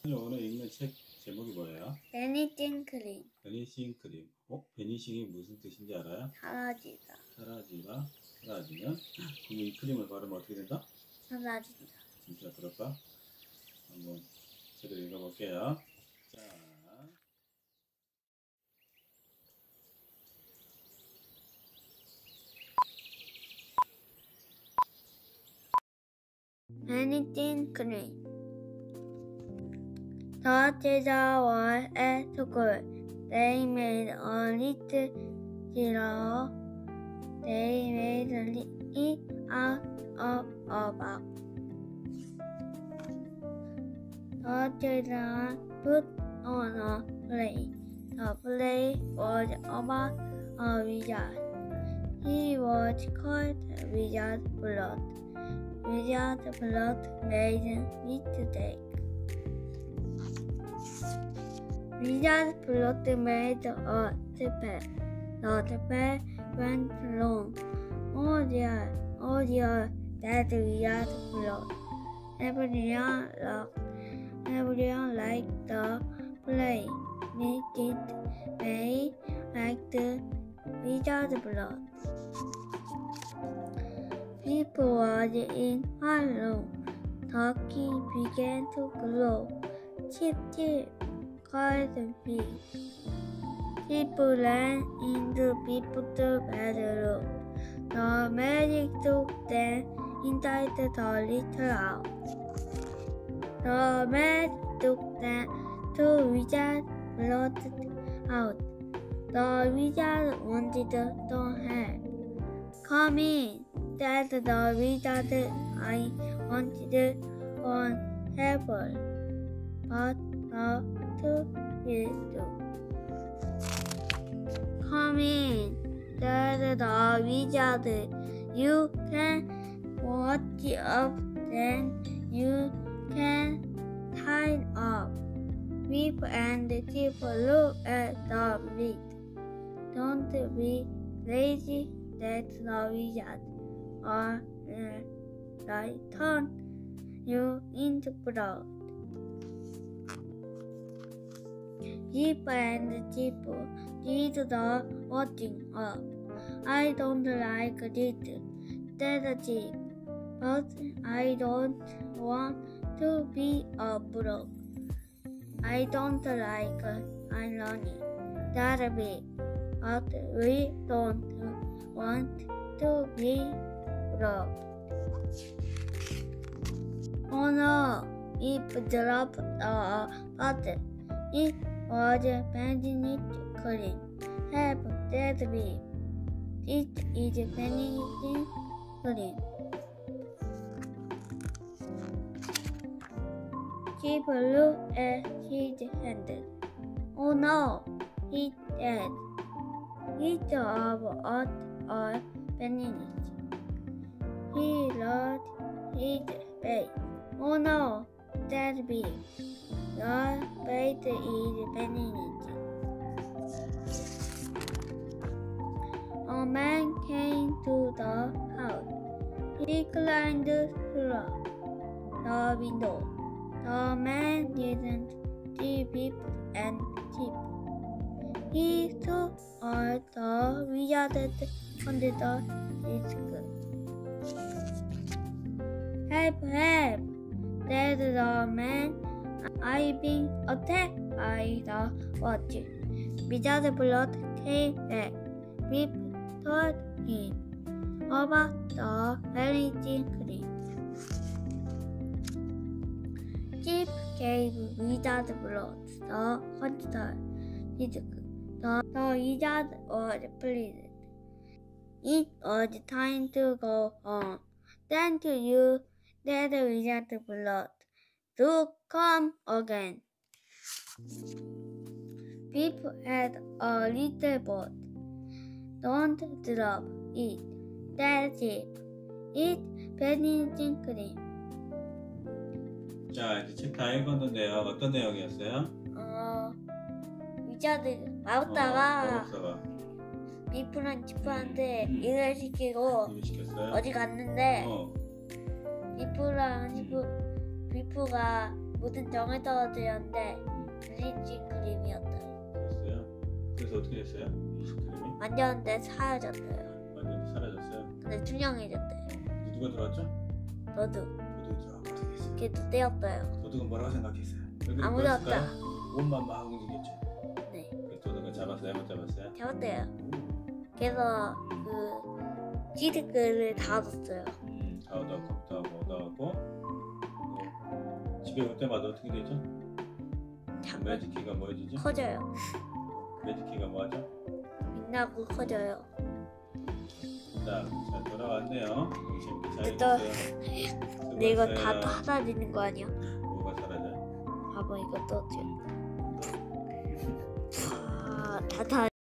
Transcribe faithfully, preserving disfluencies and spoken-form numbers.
오늘 읽는 책 제목이 뭐예요? 베니싱 크림. 베니싱 크림. 어? 베니싱이 무슨 뜻인지 알아요? 사라지다. 사라지다. 사라지면? 그럼 이 크림을 바르면 어떻게 된다? 사라진다. 진짜 그럴까? 한번 제대로 읽어볼게요. 자, 베니싱 크림. The teacher was at school. They made a little zero. They made it out of a box. The children put on a play. The play was about a wizard. He was called Wizard Blood. Wizard Blood made mistake. Wizard Blood made a spell. The spell went wrong. Oh dear, oh dear, that Wizard Blood. Everyone loved, everyone liked the play. They did, they liked Wizard Blood. People was in one room. The key began to glow. Chip, chip, called the bee. People ran into people's bedroom. The magic took them inside the little house. The magic took them to Wizard Blood house. The wizard wanted to help. Come in, said the wizard. I wanted one helper, but the two will. Come in, said the wizard. You can watch up, then you can tie up. Weep and keep a look at the bleed. Don't be lazy, said the wizard, or I turn you into blood. Jeep and Jeep did the watching up. I don't like it, said Jeep, but I don't want to be a bloke. I don't like irony, said Jeep, but we don't want to be broke. Oh no, Jeep dropped a bottle. It was Benedict cream. Help, said Jeep. It is Benedict cream. Jeep looked at his hand. Oh no, he said. It's of out or Benedict. He lost his face. Oh no, said Jeep. Your face is Benedict. A man came to the house. He climbed through the window. The man didn't see Jeep and Jeep. He saw all the wizard under the desk. Help, help, said the man. I've been attacked by the watch. Wizard Blood came back. Jeep told him about the Benedict cream. Jeep gave Wizard Blood the hospital disc. The, the wizard was pleased. It was time to go home. Thank you, said Wizard Blood. Do come again. Jeep had a little boat. Don't drop it, said Jeep. It's Benedict cream. 자, 이제 책 다 읽었는데요. 어떤 내용이었어요? 어, 위자드 마법사가 어, 마법사가 비프랑 지프한테 음. 일을 시키고 일을 시켰어요? 어디 갔는데 어. 비프랑 지프 비프가 모든 정을 떨어뜨렸는데 블리칭 크림이었어요. 됐어요? 그래서 어떻게 됐어요? 이스크림이? 만졌는데 사라졌어요. 완전히 사라졌어요? 근데 투명해졌대요. 누가 들어왔죠? 너도 도둑이 들어와 어떻게 됐어요? 걔도 떼었어요. 도둑은 뭐라고 생각했어요? 왜 그렇게 아무도 했을까요? 없다. 옷만 막 움직였죠? 네, 그 도둑을 잡았어요? 못 잡았어요? 잡았대요. 오. 그래서 그 시드글을 닫았어요. 음, 다 얻어갖고 다 얻어갖고 그 집에 올 때마다 어떻게 되죠? 잠깐 매직키가 뭐해지죠? 커져요. 매직키가 뭐하죠? 빛나고 커져요. 자, 잘 돌아왔네요. 재밌게 잘 근데 또- 읽었어요. 근데 이거 다 수고하셨어요. 또 사라지는 거 아니야? 뭐가 사라져요? 봐봐 이거 또 음. 아, 다 다.